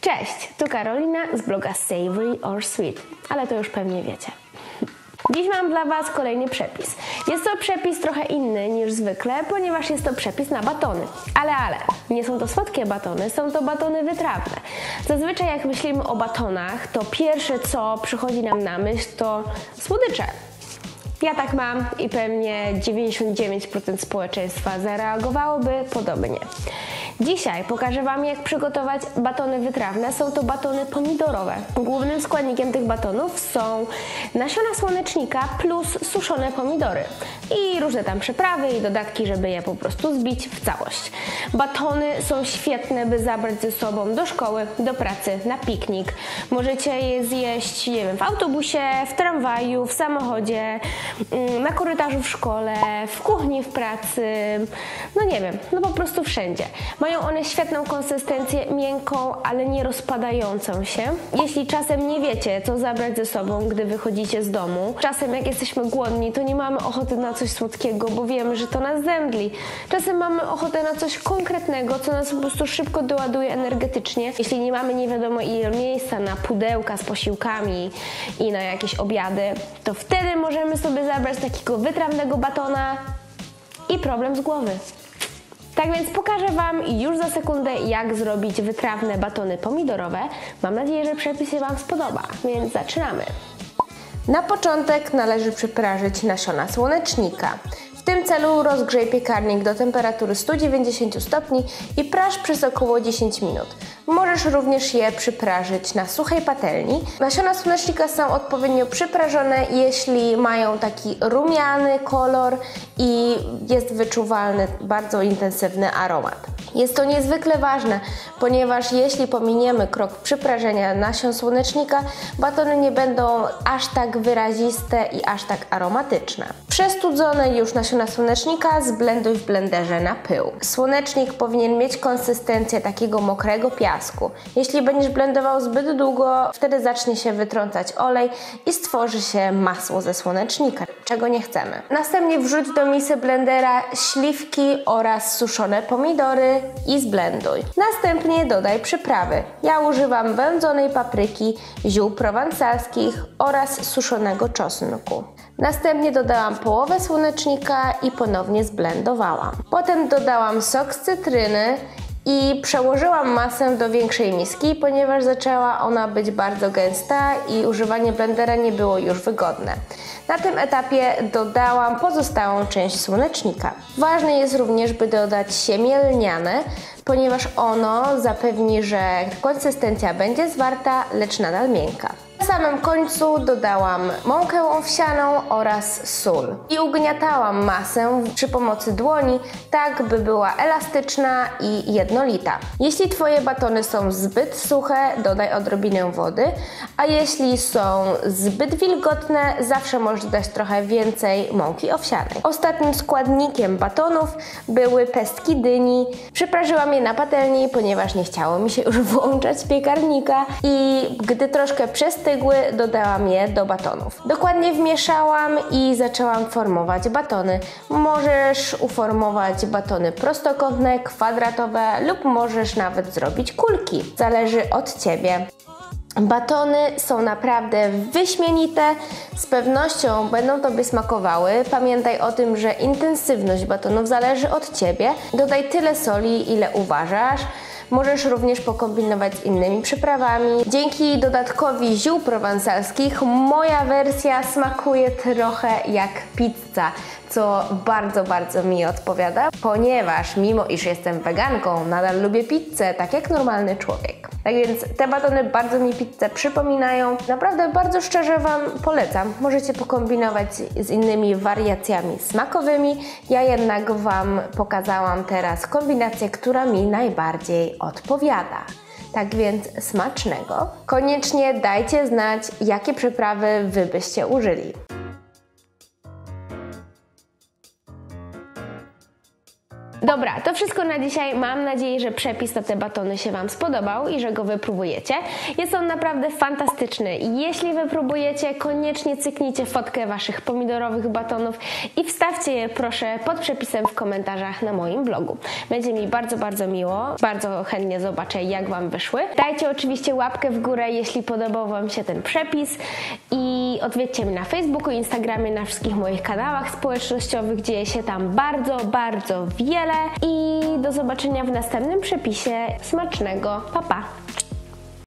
Cześć, tu Karolina z bloga Savory or Sweet, ale to już pewnie wiecie. Dziś mam dla Was kolejny przepis. Jest to przepis trochę inny niż zwykle, ponieważ jest to przepis na batony. Ale, nie są to słodkie batony, są to batony wytrawne. Zazwyczaj jak myślimy o batonach, to pierwsze co przychodzi nam na myśl to słodycze. Ja tak mam i pewnie 99% społeczeństwa zareagowałoby podobnie. Dzisiaj pokażę Wam, jak przygotować batony wytrawne. Są to batony pomidorowe. Głównym składnikiem tych batonów są nasiona słonecznika plus suszone pomidory i różne tam przyprawy i dodatki, żeby je po prostu zbić w całość. Batony są świetne, by zabrać ze sobą do szkoły, do pracy, na piknik. Możecie je zjeść, nie wiem, w autobusie, w tramwaju, w samochodzie, na korytarzu w szkole, w kuchni w pracy, no nie wiem, no po prostu wszędzie. Mają one świetną konsystencję, miękką, ale nie rozpadającą się. Jeśli czasem nie wiecie, co zabrać ze sobą, gdy wychodzicie z domu, czasem jak jesteśmy głodni, to nie mamy ochoty na coś słodkiego, bo wiemy, że to nas zemdli. Czasem mamy ochotę na coś konkretnego, co nas po prostu szybko doładuje energetycznie. Jeśli nie mamy nie wiadomo ile miejsca na pudełka z posiłkami i na jakieś obiady, to wtedy możemy sobie zabrać takiego wytrawnego batona i problem z głowy. Tak więc pokażę Wam już za sekundę, jak zrobić wytrawne batony pomidorowe. Mam nadzieję, że przepis się Wam spodoba, więc zaczynamy. Na początek należy przyprażyć nasiona słonecznika. W tym celu rozgrzej piekarnik do temperatury 190 stopni i praż przez około 10 minut. Możesz również je przyprażyć na suchej patelni. Nasiona słonecznika są odpowiednio przyprażone, jeśli mają taki rumiany kolor i jest wyczuwalny bardzo intensywny aromat. Jest to niezwykle ważne, ponieważ jeśli pominiemy krok przyprażenia nasion słonecznika, batony nie będą aż tak wyraziste i aż tak aromatyczne. Przestudzone już nasiona słonecznika zblenduj w blenderze na pył. Słonecznik powinien mieć konsystencję takiego mokrego piasku. Jeśli będziesz blendował zbyt długo, wtedy zacznie się wytrącać olej i stworzy się masło ze słonecznika, czego nie chcemy. Następnie wrzuć do misy blendera śliwki oraz suszone pomidory i zblenduj. Następnie dodaj przyprawy. Ja używam wędzonej papryki, ziół prowansalskich oraz suszonego czosnku. Następnie dodałam połowę słonecznika i ponownie zblendowałam. Potem dodałam sok z cytryny i przełożyłam masę do większej miski, ponieważ zaczęła ona być bardzo gęsta i używanie blendera nie było już wygodne. Na tym etapie dodałam pozostałą część słonecznika. Ważne jest również, by dodać siemię lniane, ponieważ ono zapewni, że konsystencja będzie zwarta, lecz nadal miękka. Na samym końcu dodałam mąkę owsianą oraz sól i ugniatałam masę przy pomocy dłoni, tak by była elastyczna i jednolita. Jeśli Twoje batony są zbyt suche, dodaj odrobinę wody, a jeśli są zbyt wilgotne, zawsze możesz dodać trochę więcej mąki owsianej. Ostatnim składnikiem batonów były pestki dyni. Przyprażyłam je na patelni, ponieważ nie chciało mi się już włączać z piekarnika i gdy troszkę przestygły, dodałam je do batonów. Dokładnie wmieszałam i zaczęłam formować batony. Możesz uformować batony prostokątne, kwadratowe lub możesz nawet zrobić kulki. Zależy od Ciebie. Batony są naprawdę wyśmienite, z pewnością będą Tobie smakowały. Pamiętaj o tym, że intensywność batonów zależy od Ciebie. Dodaj tyle soli, ile uważasz. Możesz również pokombinować z innymi przyprawami. Dzięki dodatkowi ziół prowansalskich moja wersja smakuje trochę jak pizza, co bardzo mi odpowiada, ponieważ mimo iż jestem weganką, nadal lubię pizzę, tak jak normalny człowiek. Tak więc te batony bardzo mi pizzę przypominają. Naprawdę bardzo szczerze Wam polecam. Możecie pokombinować z innymi wariacjami smakowymi. Ja jednak Wam pokazałam teraz kombinację, która mi najbardziej odpowiada. Tak więc smacznego. Koniecznie dajcie znać, jakie przyprawy Wy byście użyli. Dobra, to wszystko na dzisiaj. Mam nadzieję, że przepis na te batony się Wam spodobał i że go wypróbujecie. Jest on naprawdę fantastyczny. Jeśli wypróbujecie, koniecznie cyknijcie fotkę Waszych pomidorowych batonów i wstawcie je proszę pod przepisem w komentarzach na moim blogu. Będzie mi bardzo, bardzo miło. Bardzo chętnie zobaczę, jak Wam wyszły. Dajcie oczywiście łapkę w górę, jeśli podobał Wam się ten przepis i odwiedźcie mnie na Facebooku, Instagramie, na wszystkich moich kanałach społecznościowych. Dzieje się tam bardzo, bardzo wiele i do zobaczenia w następnym przepisie. Smacznego. Pa, pa!